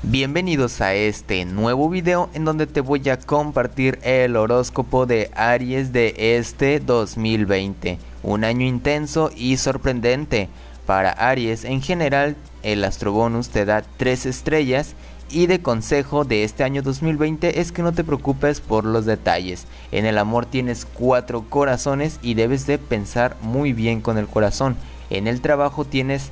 Bienvenidos a este nuevo video en donde te voy a compartir el horóscopo de Aries de este 2020, un año intenso y sorprendente. Para Aries en general, el astrobonus te da 3 estrellas y de consejo de este año 2020 es que no te preocupes por los detalles. En el amor tienes 4 corazones y debes de pensar muy bien con el corazón. En el trabajo tienes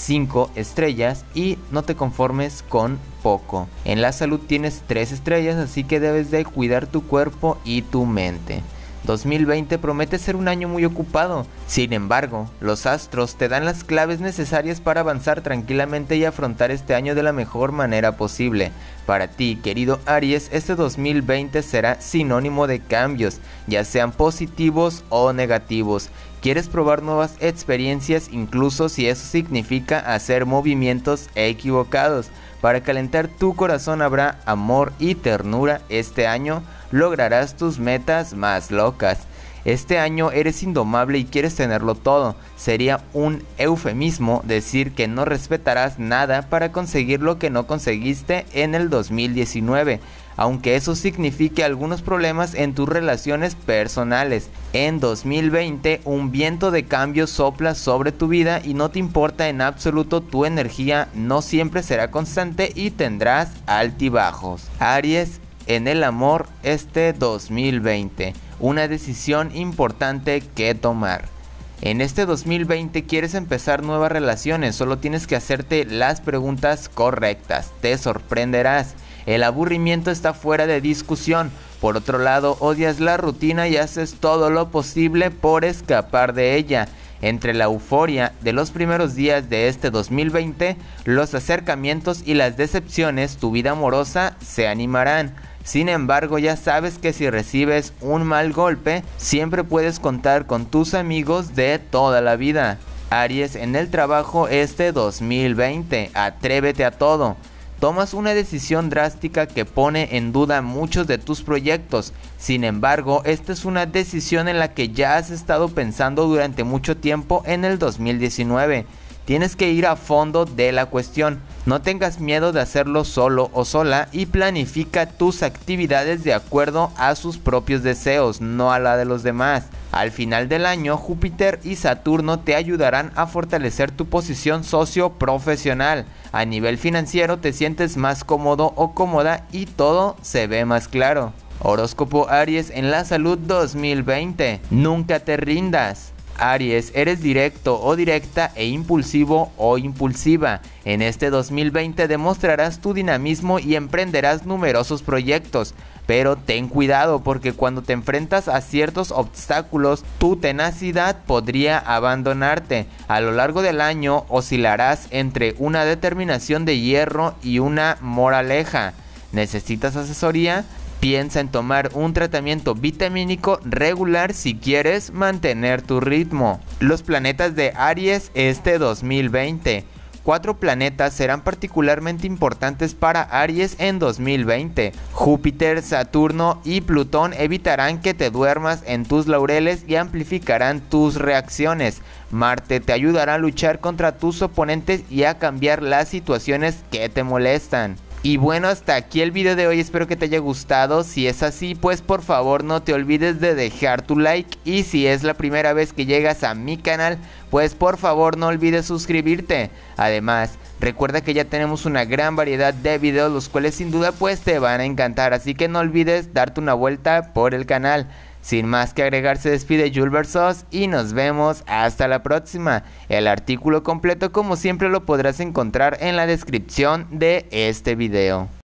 5 estrellas y no te conformes con poco. En la salud tienes 3 estrellas, así que debes de cuidar tu cuerpo y tu mente. 2020 promete ser un año muy ocupado, sin embargo, los astros te dan las claves necesarias para avanzar tranquilamente y afrontar este año de la mejor manera posible. Para ti, querido Aries, este 2020 será sinónimo de cambios, ya sean positivos o negativos. Quieres probar nuevas experiencias, incluso si eso significa hacer movimientos equivocados. Para calentar tu corazón habrá amor y ternura. Este año lograrás tus metas más locas. Este año eres indomable y quieres tenerlo todo. Sería un eufemismo decir que no respetarás nada para conseguir lo que no conseguiste en el 2019. Aunque eso signifique algunos problemas en tus relaciones personales. En 2020 un viento de cambio sopla sobre tu vida y no te importa en absoluto tu energía, no siempre será constante y tendrás altibajos. Aries, en el amor este 2020, una decisión importante que tomar. En este 2020 quieres empezar nuevas relaciones, solo tienes que hacerte las preguntas correctas, te sorprenderás. El aburrimiento está fuera de discusión. Por otro lado, odias la rutina y haces todo lo posible por escapar de ella. Entre la euforia de los primeros días de este 2020, los acercamientos y las decepciones, tu vida amorosa se animarán. Sin embargo, ya sabes que si recibes un mal golpe, siempre puedes contar con tus amigos de toda la vida. Aries, en el trabajo este 2020, atrévete a todo. Tomas una decisión drástica que pone en duda muchos de tus proyectos. Sin embargo, esta es una decisión en la que ya has estado pensando durante mucho tiempo en el 2019. Tienes que ir a fondo de la cuestión. No tengas miedo de hacerlo solo o sola y planifica tus actividades de acuerdo a sus propios deseos, no a la de los demás. Al final del año, Júpiter y Saturno te ayudarán a fortalecer tu posición socio-profesional. A nivel financiero te sientes más cómodo o cómoda y todo se ve más claro. Horóscopo Aries en la salud 2020. Nunca te rindas. Aries, eres directo o directa e impulsivo o impulsiva. En este 2020 demostrarás tu dinamismo y emprenderás numerosos proyectos. Pero ten cuidado porque cuando te enfrentas a ciertos obstáculos, tu tenacidad podría abandonarte. A lo largo del año oscilarás entre una determinación de hierro y una moraleja. ¿Necesitas asesoría? Piensa en tomar un tratamiento vitamínico regular si quieres mantener tu ritmo. Los planetas de Aries este 2020. 4 planetas serán particularmente importantes para Aries en 2020. Júpiter, Saturno y Plutón evitarán que te duermas en tus laureles y amplificarán tus reacciones. Marte te ayudará a luchar contra tus oponentes y a cambiar las situaciones que te molestan. Y bueno, hasta aquí el video de hoy, espero que te haya gustado. Si es así, pues por favor no te olvides de dejar tu like. Y si es la primera vez que llegas a mi canal, pues por favor no olvides suscribirte. Además, recuerda que ya tenemos una gran variedad de videos, los cuales sin duda pues te van a encantar. Así que no olvides darte una vuelta por el canal. Sin más que agregar, se despide Julversos y nos vemos hasta la próxima. El artículo completo como siempre lo podrás encontrar en la descripción de este video.